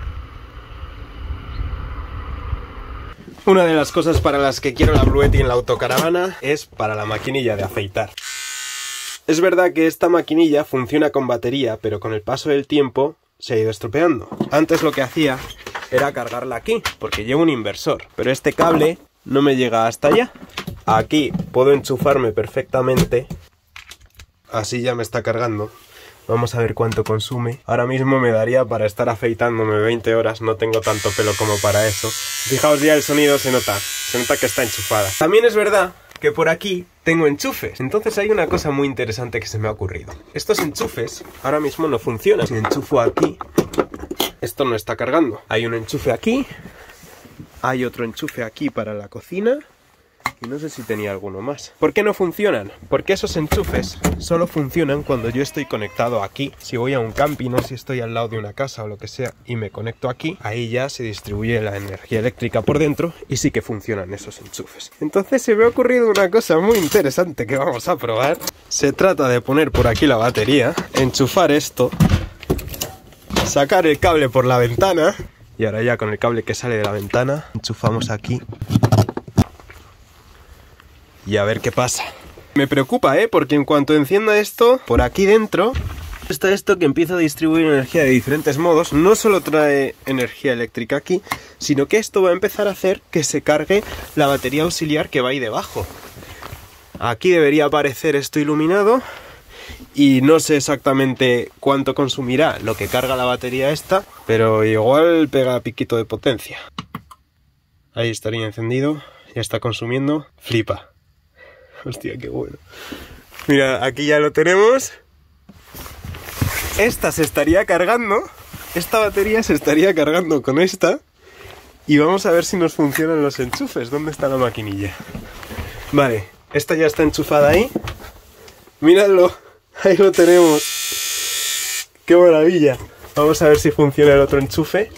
[SPEAKER 1] Una de las cosas para las que quiero la Bluetti en la autocaravana es para la maquinilla de afeitar. Es verdad que esta maquinilla funciona con batería, pero con el paso del tiempo se ha ido estropeando. Antes lo que hacía era cargarla aquí, porque llevo un inversor, pero este cable no me llega hasta allá. Aquí puedo enchufarme perfectamente, así ya me está cargando. Vamos a ver cuánto consume. Ahora mismo me daría para estar afeitándome 20 horas, no tengo tanto pelo como para eso. Fijaos ya el sonido, se nota que está enchufada. También es verdad que por aquí tengo enchufes. Entonces hay una cosa muy interesante que se me ha ocurrido. Estos enchufes ahora mismo no funcionan. Si enchufo aquí, esto no está cargando. Hay un enchufe aquí, hay otro enchufe aquí para la cocina. Y no sé si tenía alguno más. ¿Por qué no funcionan? Porque esos enchufes solo funcionan cuando yo estoy conectado aquí. Si voy a un camping o si estoy al lado de una casa o lo que sea y me conecto aquí, ahí ya se distribuye la energía eléctrica por dentro y sí que funcionan esos enchufes. Entonces se me ha ocurrido una cosa muy interesante que vamos a probar. Se trata de poner por aquí la batería, enchufar esto, sacar el cable por la ventana y ahora ya con el cable que sale de la ventana enchufamos aquí. Y a ver qué pasa. Me preocupa, porque en cuanto encienda esto, por aquí dentro está esto que empieza a distribuir energía de diferentes modos. No solo trae energía eléctrica aquí, sino que esto va a empezar a hacer que se cargue la batería auxiliar que va ahí debajo. Aquí debería aparecer esto iluminado y no sé exactamente cuánto consumirá lo que carga la batería esta, pero igual pega piquito de potencia. Ahí estaría encendido, ya está consumiendo, flipa. Hostia, qué bueno. Mira, aquí ya lo tenemos. Esta se estaría cargando. Esta batería se estaría cargando con esta. Y vamos a ver si nos funcionan los enchufes. ¿Dónde está la maquinilla? Vale, esta ya está enchufada ahí. Miradlo, ahí lo tenemos. ¡Qué maravilla! Vamos a ver si funciona el otro enchufe.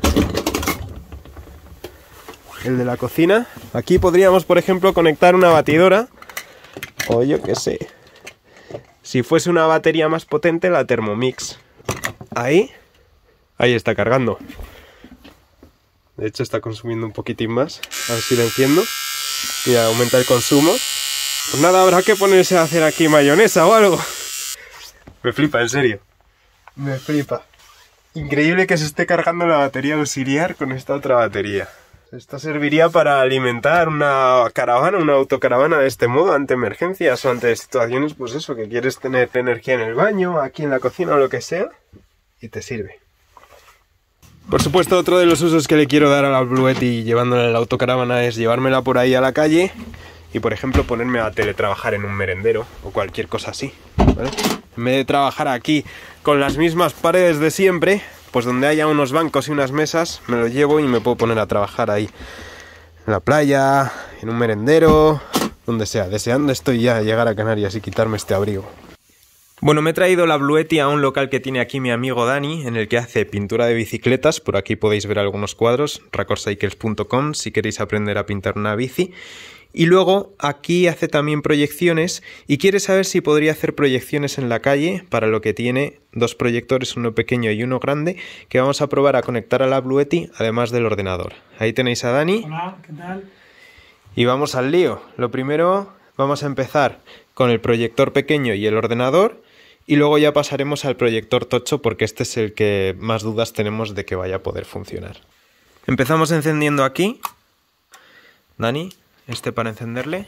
[SPEAKER 1] El de la cocina. Aquí podríamos, por ejemplo, conectar una batidora. O yo qué sé. Si fuese una batería más potente, la Thermomix. Ahí está cargando. De hecho está consumiendo un poquitín más. A ver si lo enciendo. Mira, aumenta el consumo. Pues nada, habrá que ponerse a hacer aquí mayonesa o algo. Me flipa, en serio. Me flipa. Increíble que se esté cargando la batería auxiliar con esta otra batería. Esto serviría para alimentar una caravana, una autocaravana de este modo, ante emergencias o ante situaciones, pues eso, que quieres tener energía en el baño, aquí en la cocina o lo que sea, y te sirve. Por supuesto, otro de los usos que le quiero dar a la Bluetti llevándola en la autocaravana es llevármela por ahí a la calle y, por ejemplo, ponerme a teletrabajar en un merendero o cualquier cosa así, ¿vale? En vez de trabajar aquí con las mismas paredes de siempre, pues donde haya unos bancos y unas mesas, me lo llevo y me puedo poner a trabajar ahí. En la playa, en un merendero, donde sea. Deseando estoy ya llegar a Canarias y quitarme este abrigo. Bueno, me he traído la Bluetti a un local que tiene aquí mi amigo Dani, en el que hace pintura de bicicletas. Por aquí podéis ver algunos cuadros, raccorcycles.com, si queréis aprender a pintar una bici. Y luego aquí hace también proyecciones y quiere saber si podría hacer proyecciones en la calle, para lo que tiene 2 proyectores, uno pequeño y uno grande, que vamos a probar a conectar a la Bluetti, además del ordenador. Ahí tenéis a Dani.
[SPEAKER 7] Hola, ¿qué tal?
[SPEAKER 1] Y vamos al lío. Lo primero, vamos a empezar con el proyector pequeño y el ordenador, y luego ya pasaremos al proyector tocho, porque este es el que más dudas tenemos de que vaya a poder funcionar. Empezamos encendiendo aquí. Dani, este para encenderle.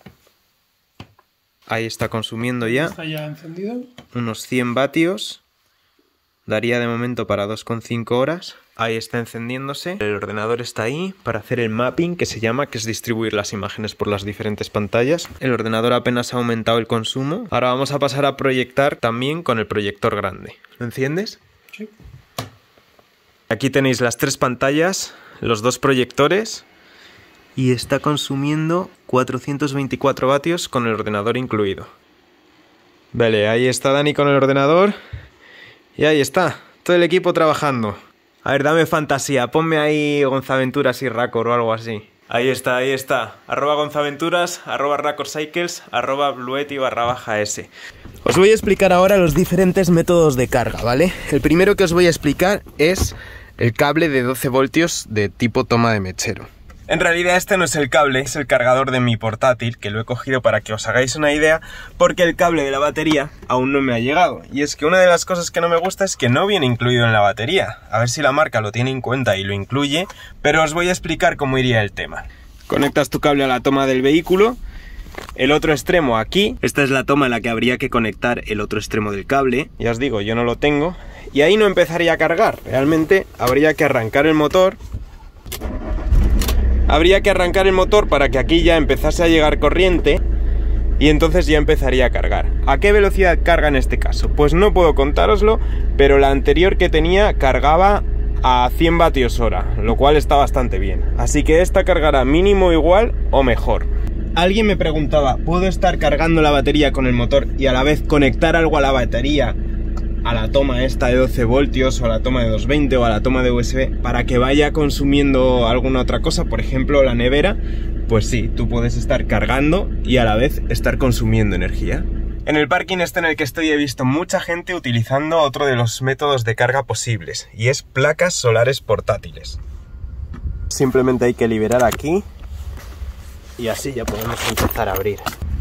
[SPEAKER 1] Ahí está consumiendo ya.
[SPEAKER 7] Está ya encendido.
[SPEAKER 1] Unos 100 vatios. Daría de momento para 2,5 horas. Ahí está encendiéndose. El ordenador está ahí para hacer el mapping, que se llama, que es distribuir las imágenes por las diferentes pantallas. El ordenador apenas ha aumentado el consumo. Ahora vamos a pasar a proyectar también con el proyector grande. ¿Lo enciendes?
[SPEAKER 7] Sí.
[SPEAKER 1] Aquí tenéis las 3 pantallas, los 2 proyectores. Y está consumiendo 424 vatios con el ordenador incluido. Vale, ahí está Dani con el ordenador. Y ahí está, todo el equipo trabajando. A ver, dame fantasía, ponme ahí Gonzaventuras y Raccord o algo así. Ahí está, @Gonzaventuras, @Raccorcycles, @Bluetti_S. Os voy a explicar ahora los diferentes métodos de carga, ¿vale? El primero que os voy a explicar es el cable de 12 voltios de tipo toma de mechero. En realidad este no es el cable, es el cargador de mi portátil, que lo he cogido para que os hagáis una idea, porque el cable de la batería aún no me ha llegado. Y es que una de las cosas que no me gusta es que no viene incluido en la batería. A ver si la marca lo tiene en cuenta y lo incluye, pero os voy a explicar cómo iría el tema. Conectas tu cable a la toma del vehículo, el otro extremo aquí. Esta es la toma en la que habría que conectar el otro extremo del cable. Ya os digo, yo no lo tengo. Y ahí no empezaría a cargar. Realmente habría que arrancar el motor. Para que aquí ya empezase a llegar corriente y entonces ya empezaría a cargar. ¿A qué velocidad carga en este caso? Pues no puedo contároslo, pero la anterior que tenía cargaba a 100 vatios hora, lo cual está bastante bien. Así que esta cargará mínimo igual o mejor. Alguien me preguntaba, ¿puedo estar cargando la batería con el motor y a la vez conectar algo a la batería, a la toma esta de 12 voltios o a la toma de 220 o a la toma de USB, para que vaya consumiendo alguna otra cosa, por ejemplo la nevera? Pues sí, tú puedes estar cargando y a la vez estar consumiendo energía. En el parking este en el que estoy he visto mucha gente utilizando otro de los métodos de carga posibles, y es placas solares portátiles. Simplemente hay que liberar aquí y así ya podemos empezar a abrir.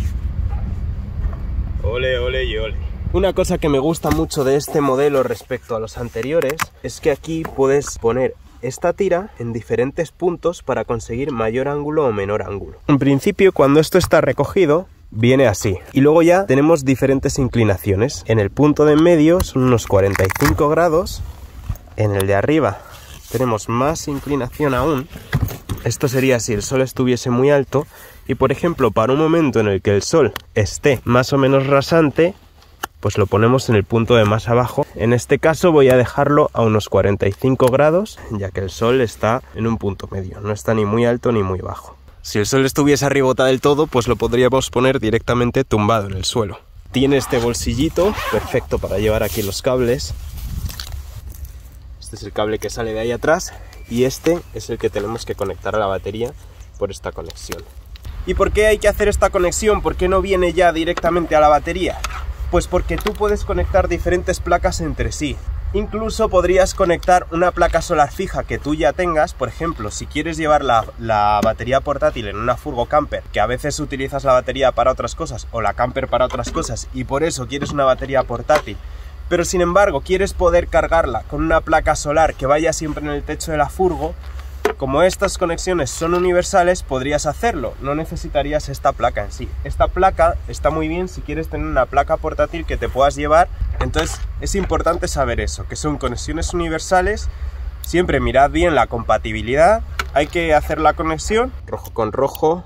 [SPEAKER 1] Ole, ole y ole. Una cosa que me gusta mucho de este modelo respecto a los anteriores es que aquí puedes poner esta tira en diferentes puntos para conseguir mayor ángulo o menor ángulo. En principio, cuando esto está recogido, viene así. Y luego ya tenemos diferentes inclinaciones. En el punto de en medio son unos 45 grados. En el de arriba tenemos más inclinación aún. Esto sería si el sol estuviese muy alto. Y por ejemplo, para un momento en el que el sol esté más o menos rasante, pues lo ponemos en el punto de más abajo. En este caso voy a dejarlo a unos 45 grados, ya que el sol está en un punto medio, no está ni muy alto ni muy bajo. Si el sol estuviese arribota del todo, pues lo podríamos poner directamente tumbado en el suelo. Tiene este bolsillito, perfecto para llevar aquí los cables. Este es el cable que sale de ahí atrás, y este es el que tenemos que conectar a la batería por esta conexión. ¿Y por qué hay que hacer esta conexión? ¿Por qué no viene ya directamente a la batería? Pues porque tú puedes conectar diferentes placas entre sí. Incluso podrías conectar una placa solar fija que tú ya tengas. Por ejemplo, si quieres llevar la batería portátil en una furgo camper, que a veces utilizas la batería para otras cosas o la camper para otras cosas, y por eso quieres una batería portátil, pero sin embargo quieres poder cargarla con una placa solar que vaya siempre en el techo de la furgo, como estas conexiones son universales, podrías hacerlo, no necesitarías esta placa en sí. Esta placa está muy bien si quieres tener una placa portátil que te puedas llevar. Entonces es importante saber eso, que son conexiones universales Siempre mirad bien la compatibilidad, hay que hacer la conexión, rojo con rojo,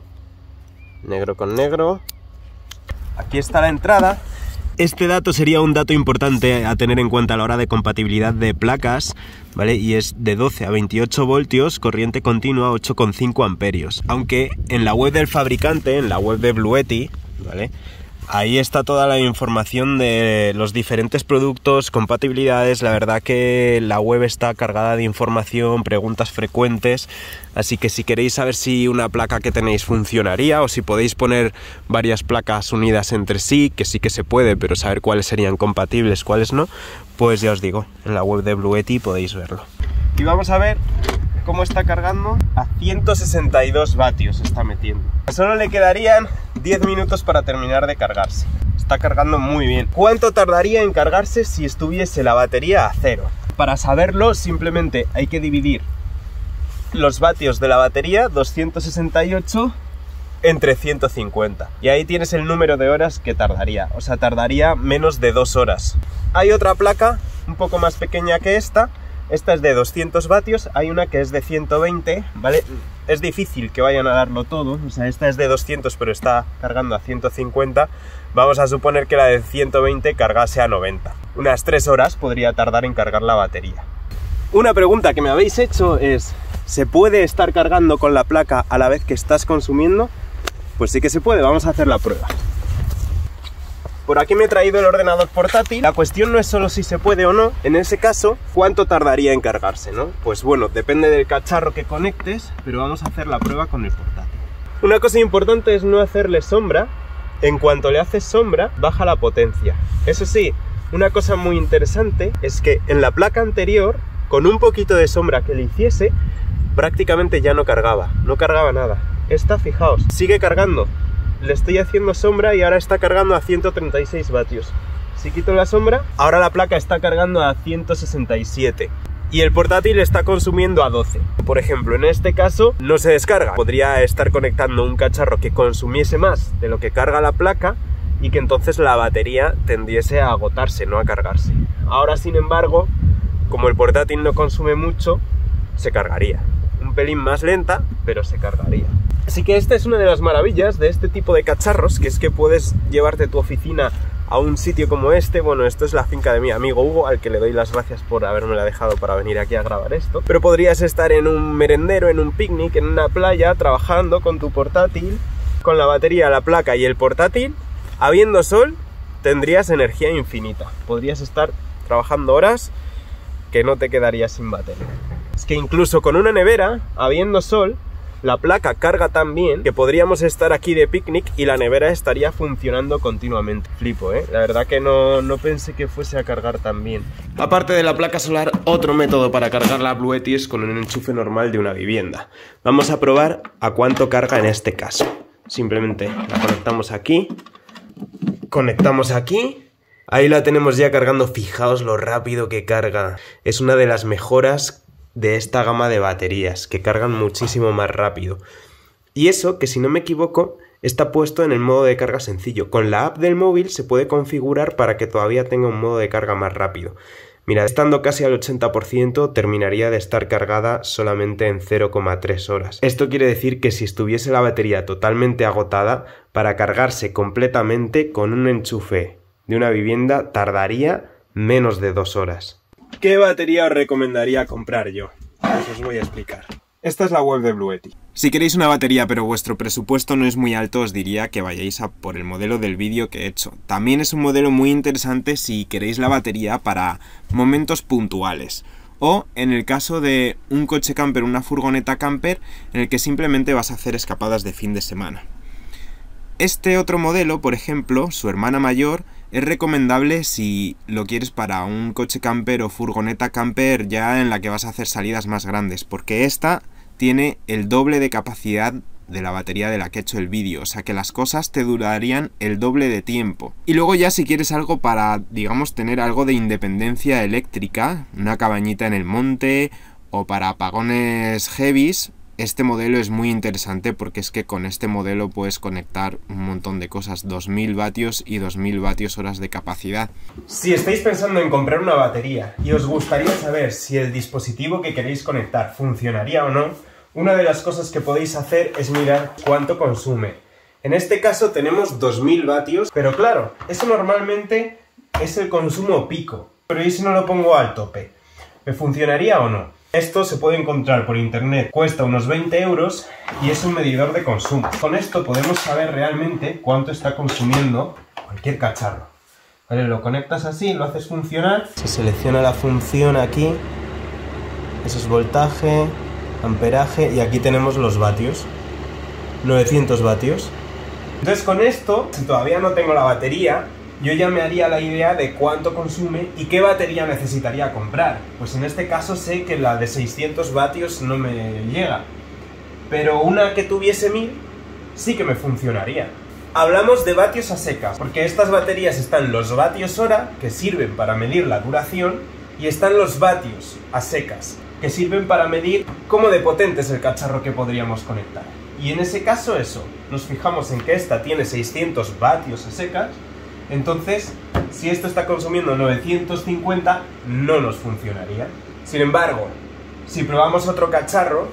[SPEAKER 1] negro con negro. Aquí está la entrada. Este dato sería un dato importante a tener en cuenta a la hora de compatibilidad de placas, ¿vale? Y es de 12 a 28 voltios, corriente continua 8,5 amperios. Aunque en la web del fabricante, en la web de Bluetti, ¿vale? Ahí está toda la información de los diferentes productos, compatibilidades. La verdad que la web está cargada de información, preguntas frecuentes. Así que si queréis saber si una placa que tenéis funcionaría o si podéis poner varias placas unidas entre sí, que sí que se puede, pero saber cuáles serían compatibles, cuáles no, pues ya os digo, en la web de Bluetti podéis verlo. Y vamos a ver cómo está cargando. A 162 vatios está metiendo. Solo le quedarían 10 minutos para terminar de cargarse. Está cargando muy bien. ¿Cuánto tardaría en cargarse si estuviese la batería a cero? Para saberlo simplemente hay que dividir los vatios de la batería, 268, entre 150. Y ahí tienes el número de horas que tardaría. O sea, tardaría menos de 2 horas. Hay otra placa un poco más pequeña que esta. Esta es de 200 vatios, hay una que es de 120, ¿vale? Es difícil que vayan a darlo todo, o sea, esta es de 200 pero está cargando a 150. Vamos a suponer que la de 120 cargase a 90. Unas 3 horas podría tardar en cargar la batería. Una pregunta que me habéis hecho es: ¿se puede estar cargando con la placa a la vez que estás consumiendo? Pues sí que se puede, vamos a hacer la prueba. Por aquí me he traído el ordenador portátil. La cuestión no es solo si se puede o no, en ese caso, ¿cuánto tardaría en cargarse, no? Pues bueno, depende del cacharro que conectes, pero vamos a hacer la prueba con el portátil. Una cosa importante es no hacerle sombra. En cuanto le haces sombra, baja la potencia. Eso sí, una cosa muy interesante es que en la placa anterior, con un poquito de sombra que le hiciese, prácticamente ya no cargaba nada. Esta, fijaos, sigue cargando. Le estoy haciendo sombra y ahora está cargando a 136 vatios. Si quito la sombra, ahora la placa está cargando a 167. Y el portátil está consumiendo a 12. Por ejemplo, en este caso no se descarga. Podría estar conectando un cacharro que consumiese más de lo que carga la placa y que entonces la batería tendiese a agotarse, no a cargarse. Ahora, sin embargo, como el portátil no consume mucho, se cargaría. Un pelín más lenta, pero se cargaría. Así que esta es una de las maravillas de este tipo de cacharros, que es que puedes llevarte tu oficina a un sitio como este. Bueno, esto es la finca de mi amigo Hugo, al que le doy las gracias por habérmela dejado para venir aquí a grabar esto. Pero podrías estar en un merendero, en un picnic, en una playa, trabajando con tu portátil, con la batería, la placa y el portátil. Habiendo sol, tendrías energía infinita. Podrías estar trabajando horas que no te quedarías sin batería. Es que incluso con una nevera, habiendo sol, la placa carga tan bien que podríamos estar aquí de picnic y la nevera estaría funcionando continuamente. Flipo, ¿eh? La verdad que no pensé que fuese a cargar tan bien. Aparte de la placa solar, otro método para cargar la Bluetti es con un enchufe normal de una vivienda. Vamos a probar a cuánto carga en este caso. Simplemente la conectamos aquí. Ahí la tenemos ya cargando. Fijaos lo rápido que carga. Es una de las mejoras de esta gama de baterías, que cargan muchísimo más rápido. Y eso, que si no me equivoco, está puesto en el modo de carga sencillo. Con la app del móvil se puede configurar para que todavía tenga un modo de carga más rápido. Mira, estando casi al 80%, terminaría de estar cargada solamente en 0,3 horas. Esto quiere decir que si estuviese la batería totalmente agotada, para cargarse completamente con un enchufe de una vivienda tardaría menos de 2 horas. ¿Qué batería os recomendaría comprar yo? Pues os voy a explicar. Esta es la web de Bluetti. Si queréis una batería pero vuestro presupuesto no es muy alto, os diría que vayáis a por el modelo del vídeo que he hecho. También es un modelo muy interesante si queréis la batería para momentos puntuales. O en el caso de un coche camper, una furgoneta camper, en el que simplemente vas a hacer escapadas de fin de semana. Este otro modelo, por ejemplo, su hermana mayor, es recomendable si lo quieres para un coche camper o furgoneta camper ya en la que vas a hacer salidas más grandes, porque esta tiene el doble de capacidad de la batería de la que he hecho el vídeo, o sea que las cosas te durarían el doble de tiempo. Y luego ya si quieres algo para, digamos, tener algo de independencia eléctrica, una cabañita en el monte o para apagones heavies, este modelo es muy interesante porque es que con este modelo puedes conectar un montón de cosas, 2000 vatios y 2000 vatios horas de capacidad. Si estáis pensando en comprar una batería y os gustaría saber si el dispositivo que queréis conectar funcionaría o no, una de las cosas que podéis hacer es mirar cuánto consume. En este caso tenemos 2000 vatios, pero claro, eso normalmente es el consumo pico. Pero ¿y si no lo pongo al tope? ¿Me funcionaría o no? Esto se puede encontrar por internet, cuesta unos 20 euros y es un medidor de consumo. Con esto podemos saber realmente cuánto está consumiendo cualquier cacharro. Vale, lo conectas así, lo haces funcionar. Se selecciona la función aquí, eso es voltaje, amperaje y aquí tenemos los vatios, 900 vatios. Entonces con esto, si todavía no tengo la batería, yo ya me haría la idea de cuánto consume y qué batería necesitaría comprar. Pues en este caso sé que la de 600 vatios no me llega, pero una que tuviese 1000 sí que me funcionaría. Hablamos de vatios a secas, porque estas baterías están los vatios hora, que sirven para medir la duración, y están los vatios a secas, que sirven para medir cómo de potente es el cacharro que podríamos conectar. Y en ese caso eso, nos fijamos en que esta tiene 600 vatios a secas, entonces si esto está consumiendo 950 no nos funcionaría. Sin embargo, si probamos otro cacharro,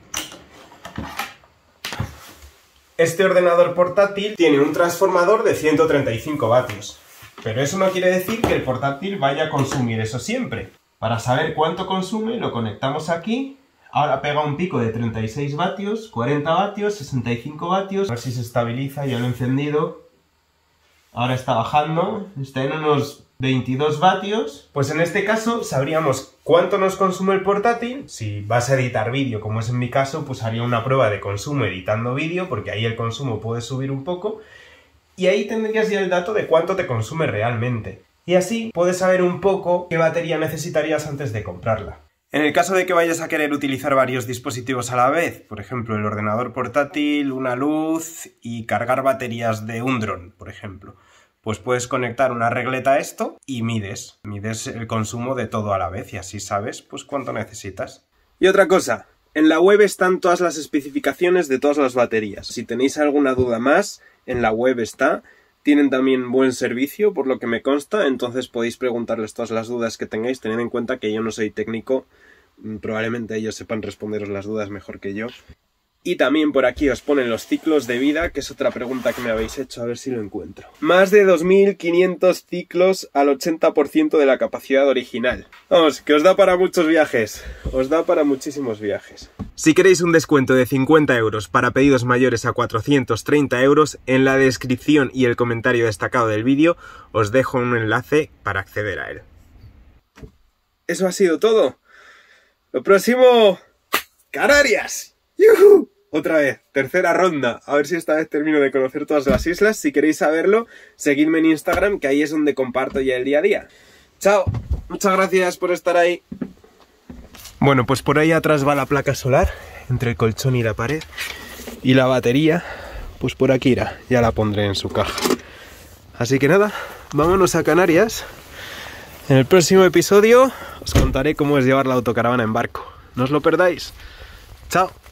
[SPEAKER 1] este ordenador portátil tiene un transformador de 135 vatios. Pero eso no quiere decir que el portátil vaya a consumir eso siempre. Para saber cuánto consume, lo conectamos aquí. Ahora pega un pico de 36 vatios, 40 vatios, 65 vatios. A ver si se estabiliza, ya lo he encendido. Ahora está bajando, está en unos 22 vatios. Pues en este caso sabríamos cuánto nos consume el portátil. Si vas a editar vídeo, como es en mi caso, pues haría una prueba de consumo editando vídeo, porque ahí el consumo puede subir un poco. Y ahí tendrías ya el dato de cuánto te consume realmente. Y así puedes saber un poco qué batería necesitarías antes de comprarla. En el caso de que vayas a querer utilizar varios dispositivos a la vez, por ejemplo el ordenador portátil, una luz y cargar baterías de un dron, por ejemplo, pues puedes conectar una regleta a esto y mides el consumo de todo a la vez y así sabes pues cuánto necesitas. Y otra cosa, en la web están todas las especificaciones de todas las baterías. Si tenéis alguna duda más, en la web está. Tienen también buen servicio, por lo que me consta, entonces podéis preguntarles todas las dudas que tengáis, teniendo en cuenta que yo no soy técnico, probablemente ellos sepan responderos las dudas mejor que yo. Y también por aquí os ponen los ciclos de vida, que es otra pregunta que me habéis hecho, a ver si lo encuentro. Más de 2500 ciclos al 80% de la capacidad original. Vamos, que os da para muchos viajes, os da para muchísimos viajes. Si queréis un descuento de 50 euros para pedidos mayores a 430 euros, en la descripción y el comentario destacado del vídeo os dejo un enlace para acceder a él. Eso ha sido todo. Lo próximo... ¡Canarias! ¡Yuhu! Otra vez, tercera ronda. A ver si esta vez termino de conocer todas las islas. Si queréis saberlo, seguidme en Instagram, que ahí es donde comparto ya el día a día. ¡Chao! Muchas gracias por estar ahí. Bueno, pues por ahí atrás va la placa solar, entre el colchón y la pared. Y la batería, pues por aquí irá. Ya la pondré en su caja. Así que nada, vámonos a Canarias. En el próximo episodio os contaré cómo es llevar la autocaravana en barco. No os lo perdáis. ¡Chao!